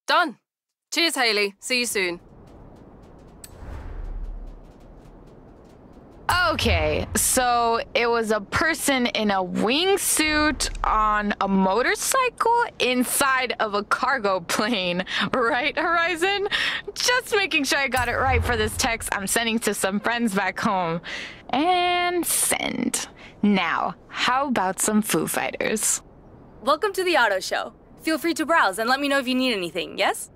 Done. Cheers, Hayley. See you soon. Okay, so it was a person in a wingsuit on a motorcycle inside of a cargo plane, right, Horizon? Just making sure I got it right for this text I'm sending to some friends back home. And send. Now, how about some Foo Fighters? Welcome to the auto show. Feel free to browse and let me know if you need anything, yes?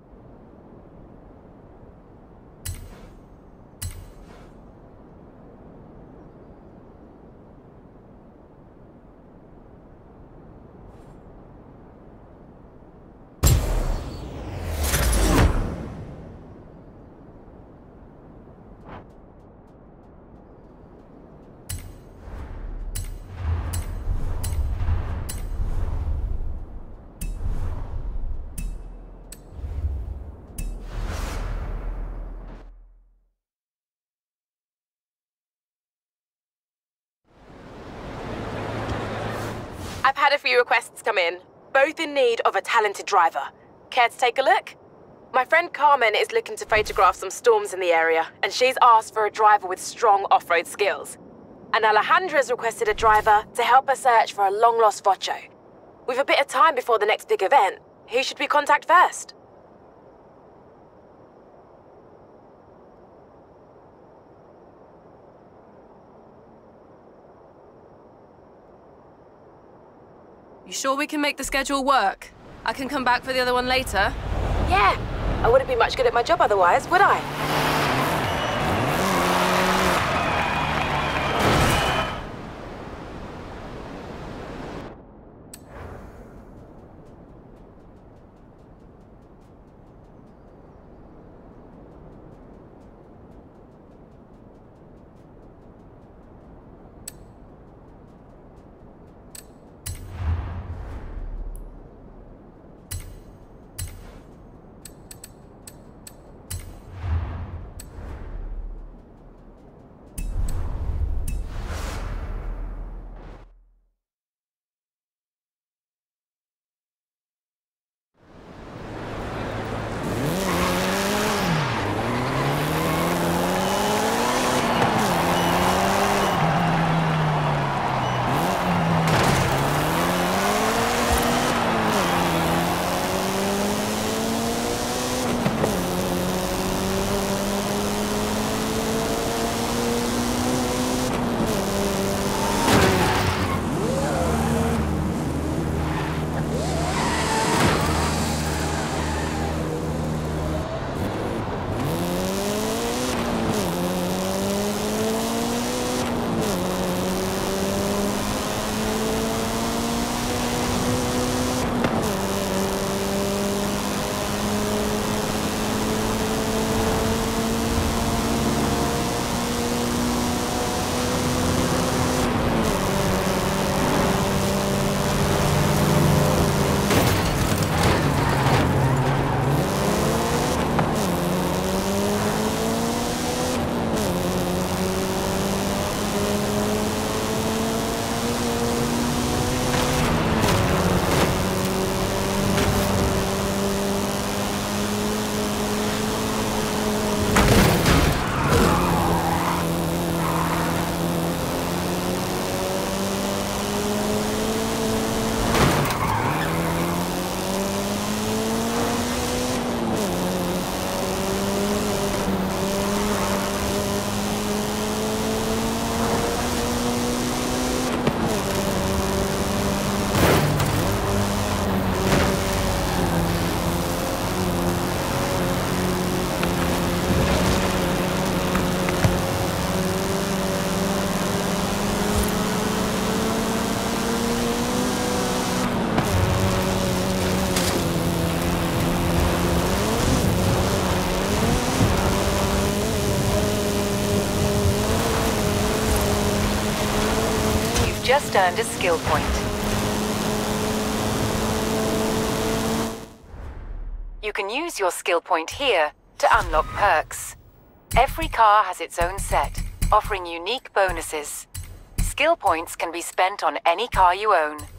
I've had a few requests come in, both in need of a talented driver. Care to take a look? My friend Carmen is looking to photograph some storms in the area, and she's asked for a driver with strong off-road skills. And Alejandra's requested a driver to help her search for a long-lost Vocho. With a bit of time before the next big event, who should we contact first? You sure we can make the schedule work? I can come back for the other one later. Yeah, I wouldn't be much good at my job otherwise, would I? Just earned a skill point. You can use your skill point here to unlock perks. Every car has its own set, offering unique bonuses. Skill points can be spent on any car you own.